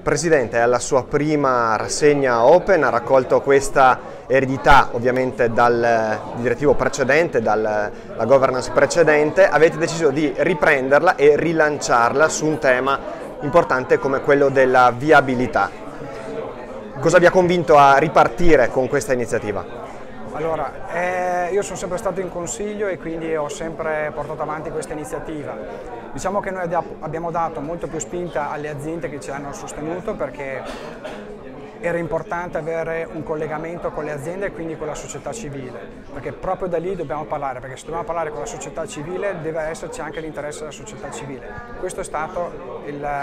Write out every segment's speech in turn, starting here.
Presidente, alla sua prima rassegna Open ha raccolto questa eredità ovviamente dal direttivo precedente, dalla governance precedente. Avete deciso di riprenderla e rilanciarla su un tema importante come quello della viabilità. Cosa vi ha convinto a ripartire con questa iniziativa? Allora, io sono sempre stato in consiglio e quindi ho sempre portato avanti questa iniziativa. Diciamo che noi abbiamo dato molto più spinta alle aziende che ci hanno sostenuto, perché era importante avere un collegamento con le aziende e quindi con la società civile, perché proprio da lì dobbiamo parlare, perché se dobbiamo parlare con la società civile deve esserci anche l'interesse della società civile. Questo è stato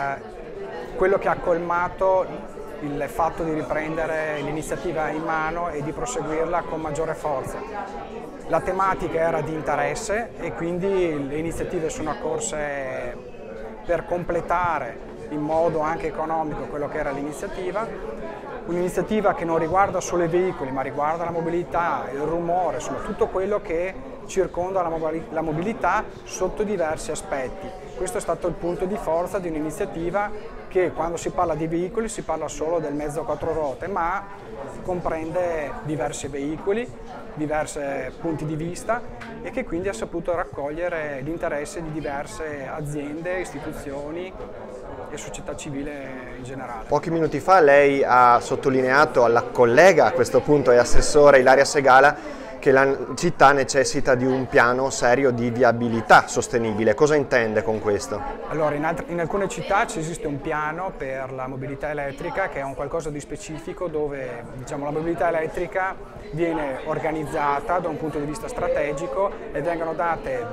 quello che ha colmato il fatto di riprendere l'iniziativa in mano e di proseguirla con maggiore forza. La tematica era di interesse e quindi le iniziative sono accorse per completare in modo anche economico quello che era l'iniziativa. Un'iniziativa che non riguarda solo i veicoli, ma riguarda la mobilità, il rumore, insomma tutto quello che circonda la mobilità sotto diversi aspetti. Questo è stato il punto di forza di un'iniziativa che, quando si parla di veicoli, si parla solo del mezzo a quattro ruote, ma comprende diversi veicoli, diversi punti di vista e che quindi ha saputo raccogliere l'interesse di diverse aziende, istituzioni e società civile in generale. Pochi minuti fa lei ha sottolineato alla collega, a questo punto e assessore Ilaria Segala, che la città necessita di un piano serio di viabilità sostenibile. Cosa intende con questo? Allora, in alcune città esiste un piano per la mobilità elettrica, che è un qualcosa di specifico, dove la mobilità elettrica viene organizzata da un punto di vista strategico e vengono date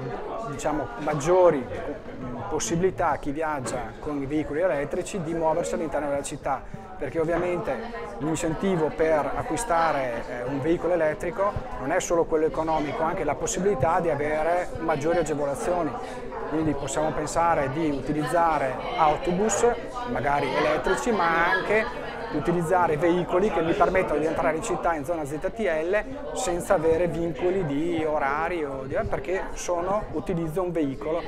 maggiori possibilità a chi viaggia con i veicoli elettrici di muoversi all'interno della città, perché ovviamente l'incentivo per acquistare un veicolo elettrico non è solo quello economico, anche la possibilità di avere maggiori agevolazioni. Quindi possiamo pensare di utilizzare autobus, magari elettrici, ma anche di utilizzare veicoli che mi permettono di entrare in città in zona ZTL senza avere vincoli di orari, perché utilizzo un veicolo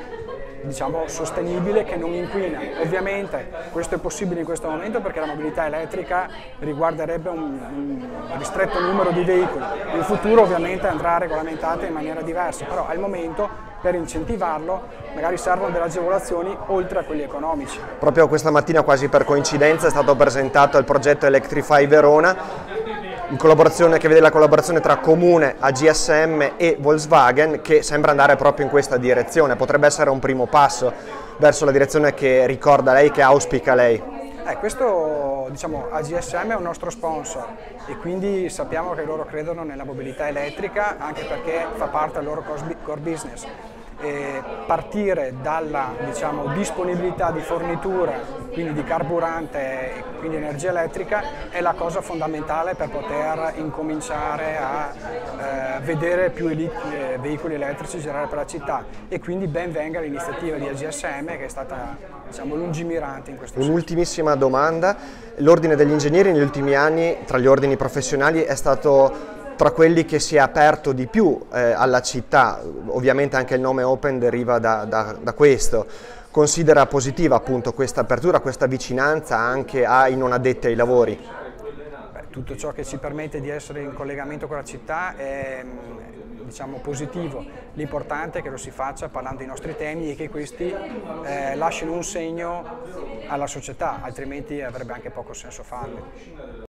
sostenibile che non inquina. Ovviamente questo è possibile in questo momento perché la mobilità elettrica riguarderebbe un ristretto numero di veicoli. In futuro ovviamente andrà regolamentata in maniera diversa, però al momento per incentivarlo magari servono delle agevolazioni oltre a quelli economici. Proprio questa mattina, quasi per coincidenza, è stato presentato il progetto Electrify Verona, che vede la collaborazione tra Comune, AGSM e Volkswagen, che sembra andare proprio in questa direzione. Potrebbe essere un primo passo verso la direzione che ricorda lei, che auspica lei. Questo AGSM è un nostro sponsor e quindi sappiamo che loro credono nella mobilità elettrica, anche perché fa parte del loro core business. E partire dalla disponibilità di fornitura, quindi di carburante e quindi energia elettrica, è la cosa fondamentale per poter incominciare a vedere più veicoli elettrici girare per la città, e quindi ben venga l'iniziativa di AGSM, che è stata lungimirante in questo senso. Un'ultimissima domanda: l'ordine degli ingegneri negli ultimi anni, tra gli ordini professionali, è stato tra quelli che si è aperto di più alla città. Ovviamente anche il nome Open deriva da questo. Considera positiva appunto questa apertura, questa vicinanza anche ai non addetti ai lavori? Tutto ciò che ci permette di essere in collegamento con la città è positivo. L'importante è che lo si faccia parlando dei nostri temi e che questi lasciano un segno alla società, altrimenti avrebbe anche poco senso farlo.